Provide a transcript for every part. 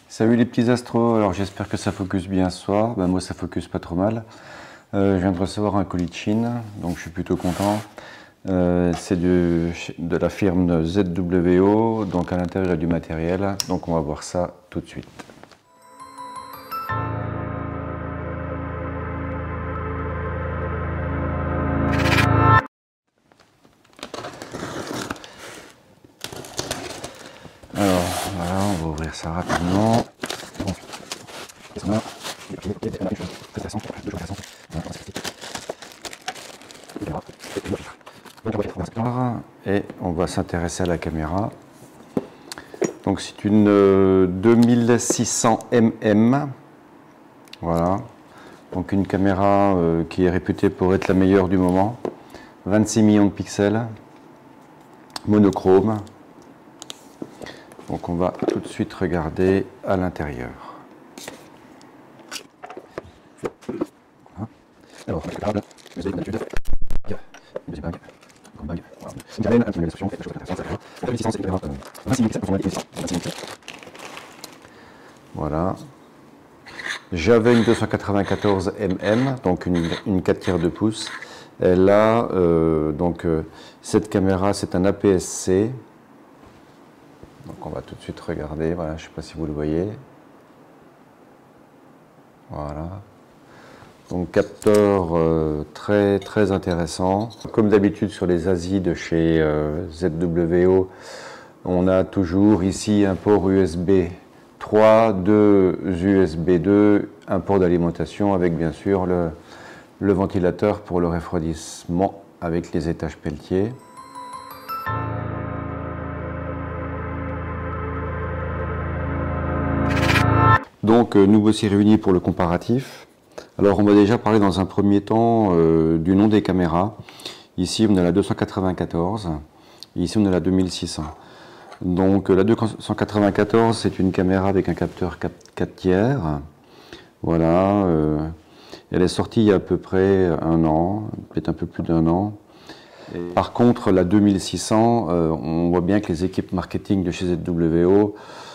Salut les petits astros, alors j'espère que ça focus bien ce soir. Ben, moi ça focus pas trop mal. Je viens de recevoir un colis de Chine, donc je suis plutôt content. C'est de la firme ZWO, donc à l'intérieur il y a du matériel, donc on va voir ça tout de suite. Alors voilà, on va ouvrir ça rapidement. Et on va s'intéresser à la caméra. Donc c'est une 2600 mm. Voilà. Donc une caméra qui est réputée pour être la meilleure du moment. 26 millions de pixels. Monochrome. Donc on va tout de suite regarder à l'intérieur. Alors, voilà. J'avais une 294 mm, donc une 4 tiers de pouce. Et là, cette caméra, c'est un APS-C. Donc on va tout de suite regarder, voilà, je ne sais pas si vous le voyez. Voilà. Donc capteur très intéressant. Comme d'habitude sur les ASI de chez ZWO, on a toujours ici un port USB 3, deux USB 2, un port d'alimentation avec bien sûr le ventilateur pour le refroidissement avec les étages Peltier. Donc nous voici réunis pour le comparatif. Alors on va déjà parler dans un premier temps du nom des caméras. Ici on a la 294, ici on a la 2600. Donc la 294 c'est une caméra avec un capteur 4 tiers. Voilà, elle est sortie il y a à peu près un an, peut-être un peu plus d'un an. Par contre la 2600, on voit bien que les équipes marketing de chez ZWO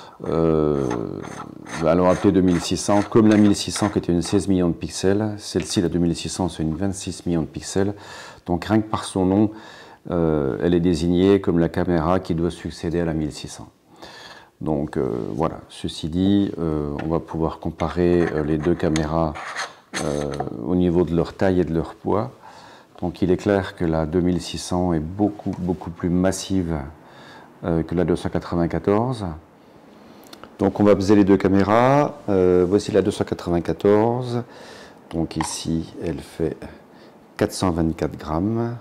l'ont appelée 2600, comme la 1600 qui était une 16 millions de pixels, celle-ci la 2600 c'est une 26 millions de pixels, donc rien que par son nom, elle est désignée comme la caméra qui doit succéder à la 1600. Donc voilà, ceci dit, on va pouvoir comparer les deux caméras au niveau de leur taille et de leur poids. Donc il est clair que la 2600 est beaucoup plus massive que la 294. Donc on va peser les deux caméras. Voici la 294. Donc ici, elle fait 424 grammes.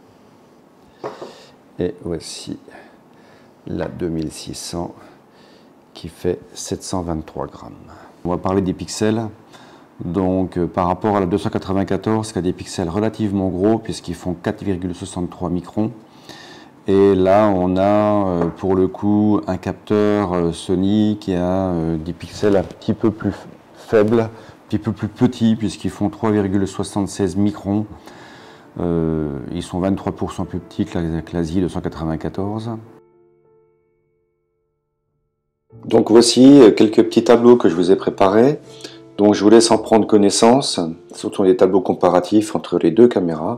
Et voici la 2600 qui fait 723 grammes. On va parler des pixels. Donc par rapport à la 294, qui a des pixels relativement gros puisqu'ils font 4,63 microns. Et là, on a pour le coup un capteur Sony qui a des pixels un petit peu plus faibles, un petit peu plus petits puisqu'ils font 3,76 microns. Ils sont 23% plus petits que la ZI 294. Donc voici quelques petits tableaux que je vous ai préparés. Donc je vous laisse en prendre connaissance. Ce sont des tableaux comparatifs entre les deux caméras.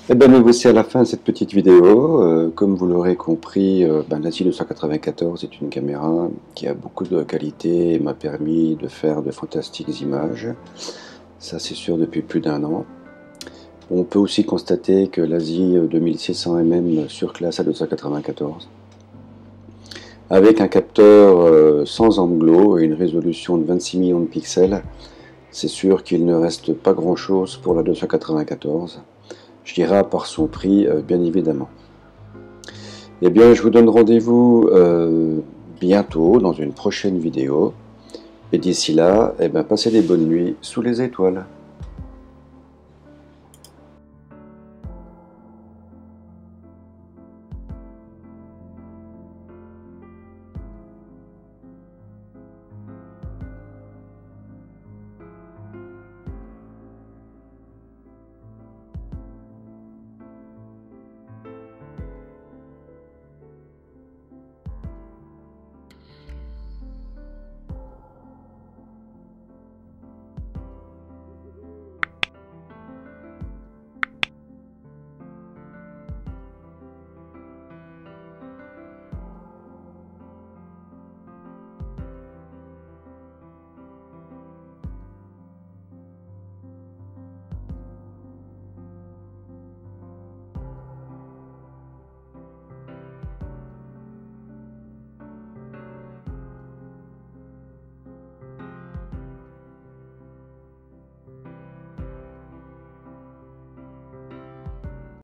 Eh bien, nous voici à la fin de cette petite vidéo. Comme vous l'aurez compris, la J294 est une caméra qui a beaucoup de qualité et m'a permis de faire de fantastiques images. Ça, c'est sûr, depuis plus d'1 an. On peut aussi constater que l'Asie 2600 mm surclasse à 294 avec un capteur sans anglo et une résolution de 26 millions de pixels. C'est sûr qu'il ne reste pas grand chose pour la 294. Je dirais par son prix, bien évidemment. Eh bien, je vous donne rendez-vous bientôt dans une prochaine vidéo. Et d'ici là, eh bien, passez des bonnes nuits sous les étoiles.